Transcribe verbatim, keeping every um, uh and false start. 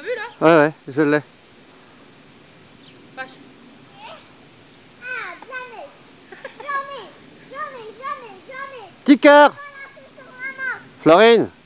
vu là? Ouais, ouais, je l'ai. Vache. Ah, jamais. Jamais. Jamais, jamais, jamais. Petit cœur. Florine.